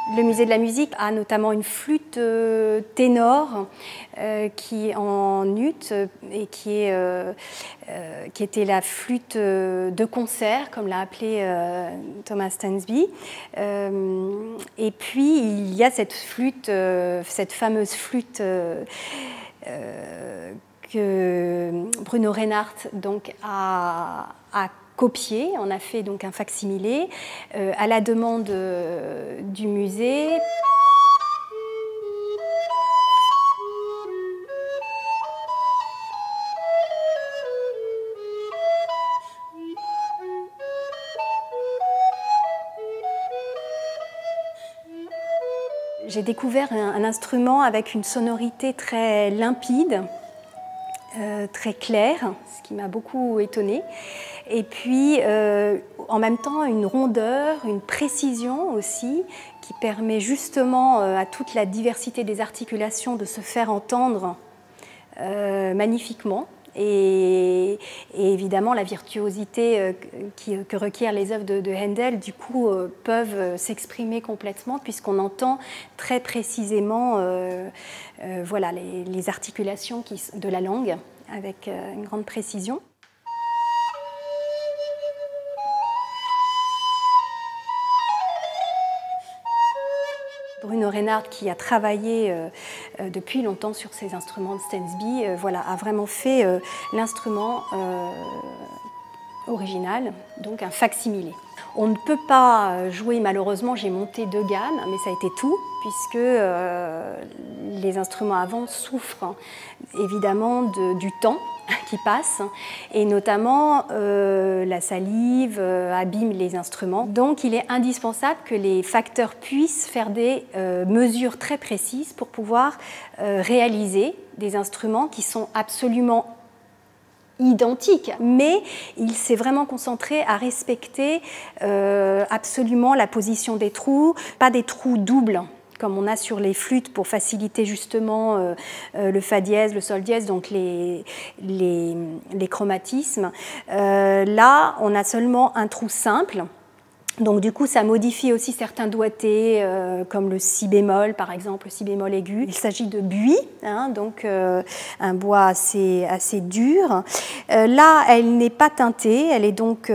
Le musée de la musique a notamment une flûte ténor qui est en ut et qui était la flûte de concert, comme l'a appelé Thomas Stensby. Et puis il y a cette flûte, cette fameuse flûte que Bruno Reinhardt donc, a copié. On a fait donc un facsimilé à la demande du musée. J'ai découvert un instrument avec une sonorité très limpide, très claire, ce qui m'a beaucoup étonnée. Et puis, en même temps, une rondeur, une précision aussi, qui permet justement à toute la diversité des articulations de se faire entendre magnifiquement. Et évidemment, la virtuosité que requièrent les œuvres de Handel, du coup, peuvent s'exprimer complètement, puisqu'on entend très précisément voilà, les articulations de la langue, avec une grande précision. Bruno Reinhardt, qui a travaillé depuis longtemps sur ces instruments de Stensby, voilà, a vraiment fait l'instrument original, donc un facsimilé. On ne peut pas jouer, malheureusement, j'ai monté 2 gammes, mais ça a été tout, puisque les instruments avant souffrent évidemment du temps qui passe, et notamment la salive abîme les instruments. Donc il est indispensable que les facteurs puissent faire des mesures très précises pour pouvoir réaliser des instruments qui sont absolument identique, mais il s'est vraiment concentré à respecter absolument la position des trous, pas des trous doubles comme on a sur les flûtes pour faciliter justement le fa dièse, le sol dièse, donc les chromatismes. Là, on a seulement un trou simple. Donc du coup, ça modifie aussi certains doigtés, comme le si bémol, par exemple, le si bémol aigu. Il s'agit de buis, hein, donc un bois assez dur. Là, elle n'est pas teintée, elle est donc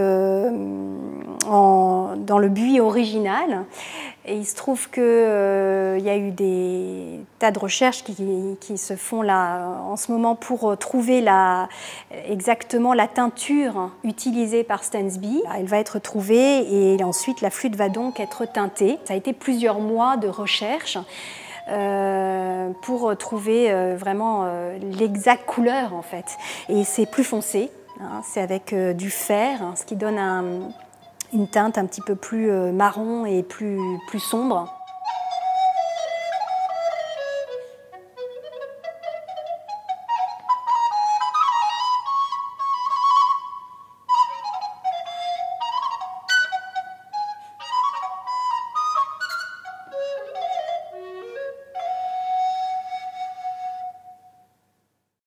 dans le buis original. Et il se trouve qu'il y a eu des tas de recherches qui se font là en ce moment pour trouver exactement la teinture utilisée par Stensby. Elle va être trouvée et ensuite la flûte va donc être teintée. Ça a été plusieurs mois de recherche pour trouver vraiment l'exacte couleur en fait. Et c'est plus foncé, hein, c'est avec du fer, hein, ce qui donne une teinte un petit peu plus marron et plus sombre.